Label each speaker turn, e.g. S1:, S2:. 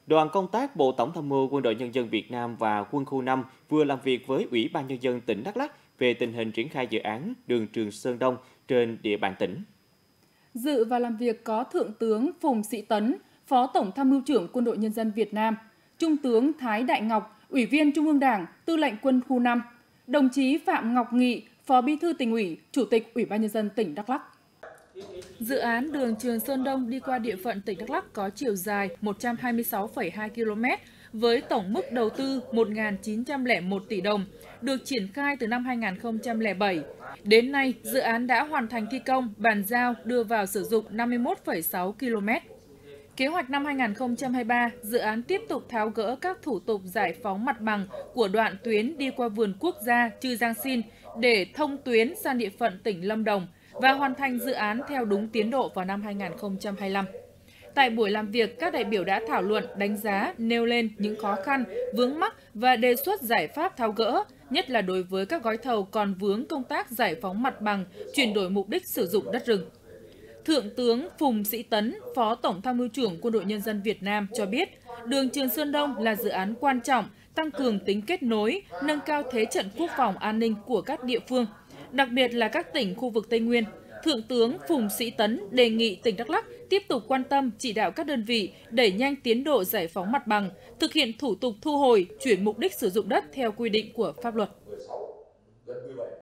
S1: Đoàn công tác Bộ Tổng tham mưu Quân đội Nhân dân Việt Nam và Quân khu 5 vừa làm việc với Ủy ban Nhân dân tỉnh Đắk Lắk về tình hình triển khai dự án đường Trường Sơn Đông trên địa bàn tỉnh.
S2: Dự và làm việc có Thượng tướng Phùng Sĩ Tấn, Phó Tổng tham mưu trưởng Quân đội Nhân dân Việt Nam, Trung tướng Thái Đại Ngọc, Ủy viên Trung ương Đảng, Tư lệnh Quân khu 5, đồng chí Phạm Ngọc Nghị, Phó Bí thư Tỉnh ủy, Chủ tịch Ủy ban Nhân dân tỉnh Đắk Lắk. Dự án đường Trường Sơn Đông đi qua địa phận tỉnh Đắk Lắk có chiều dài 126,2 km với tổng mức đầu tư 1.901 tỷ đồng, được triển khai từ năm 2007. Đến nay, dự án đã hoàn thành thi công, bàn giao, đưa vào sử dụng 51,6 km. Kế hoạch năm 2023, dự án tiếp tục tháo gỡ các thủ tục giải phóng mặt bằng của đoạn tuyến đi qua vườn quốc gia Chư Giang Sin để thông tuyến sang địa phận tỉnh Lâm Đồng và hoàn thành dự án theo đúng tiến độ vào năm 2025. Tại buổi làm việc, các đại biểu đã thảo luận, đánh giá, nêu lên những khó khăn, vướng mắc và đề xuất giải pháp tháo gỡ, nhất là đối với các gói thầu còn vướng công tác giải phóng mặt bằng, chuyển đổi mục đích sử dụng đất rừng. Thượng tướng Phùng Sĩ Tấn, Phó Tổng tham mưu trưởng Quân đội Nhân dân Việt Nam cho biết, đường Trường Sơn Đông là dự án quan trọng, tăng cường tính kết nối, nâng cao thế trận quốc phòng an ninh của các địa phương, đặc biệt là các tỉnh khu vực Tây Nguyên. Thượng tướng Phùng Sĩ Tấn đề nghị tỉnh Đắk Lắk tiếp tục quan tâm chỉ đạo các đơn vị đẩy nhanh tiến độ giải phóng mặt bằng, thực hiện thủ tục thu hồi, chuyển mục đích sử dụng đất theo quy định của pháp luật.